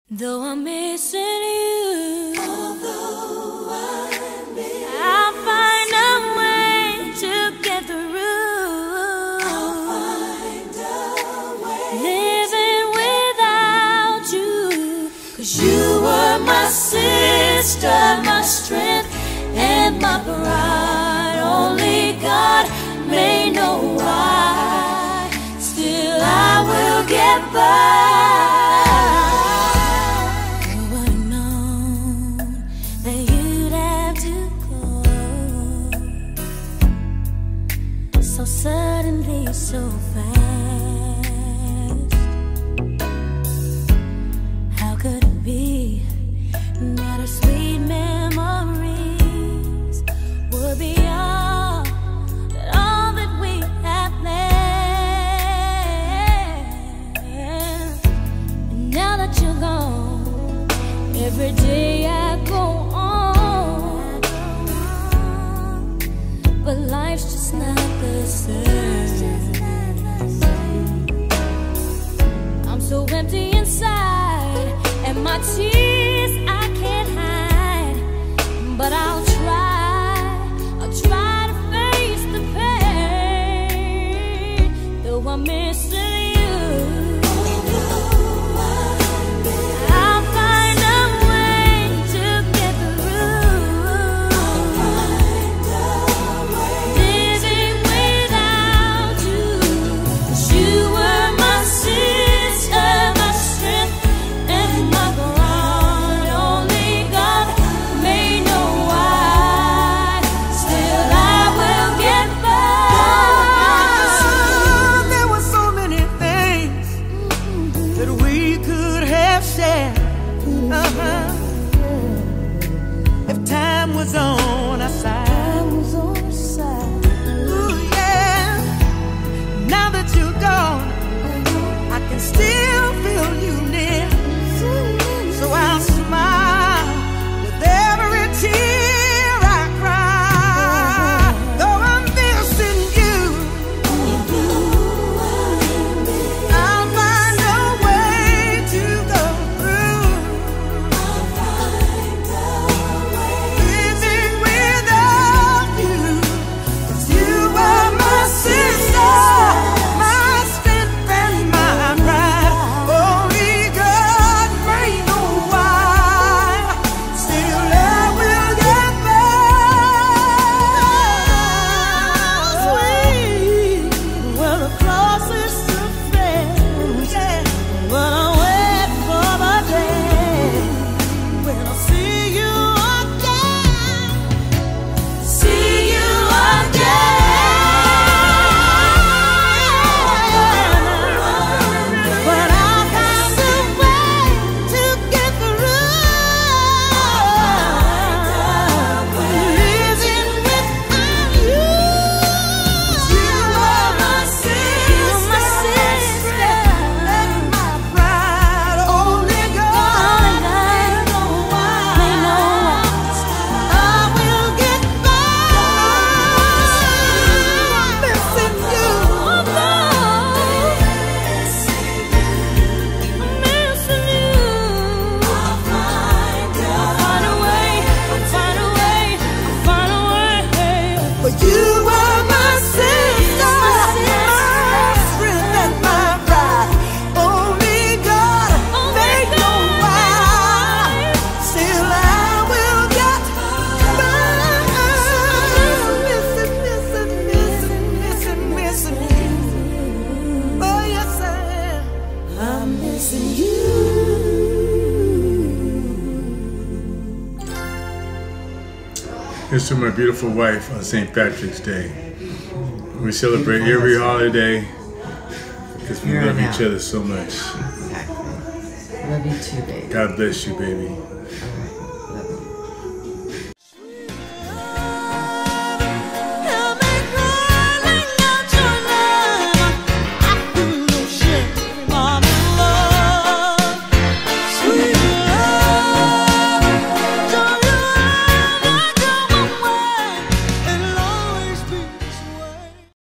Though I'm missing you, although I'll find a way to get through. I'll find a way. Living without you, 'cause you were my sister, my strength and my pride. Only God may know why. Still I will get by. So suddenly, so fast. How could it be that our sweet memories would be all that we have left? And now that you're gone, every day I go on, but life's just not the same. I'm so empty inside, and my tears I can't hide. But I'll try to face the pain. Though I'm missing you, I'll find a way to get through. Living without you, 'cause you were my sister, my strength and my ground. Only God may know why. Still I will get by. There were so many things that we could have shared. If time was on our side. Ooh, yeah. Now that you're gone, I can still feel you near. So I'll smile with every tear I cry. Though I'm missing you, I'll find a way to go through. Living without you, 'cause you were my sister, my strength and my pride. Only God may know why. Still I will get by. Sweet, well the cross is to fail, yeah. But I'll wait for the day when I'll see you again. See you again. But I'll find a way to get through. Living without you. You are my sister, and my pride. Only God may know why. I will get by. I'm missing you. I'm missing you. I'll find a way. But you are my sister, my strength and my pride. Only God may know why. Still I will get by. Missing you. Oh yes I am. I'm missing you. Here's to my beautiful wife on St. Patrick's Day. We celebrate every holiday because we love each other so much. Exactly. Love you too, baby. God bless you, baby.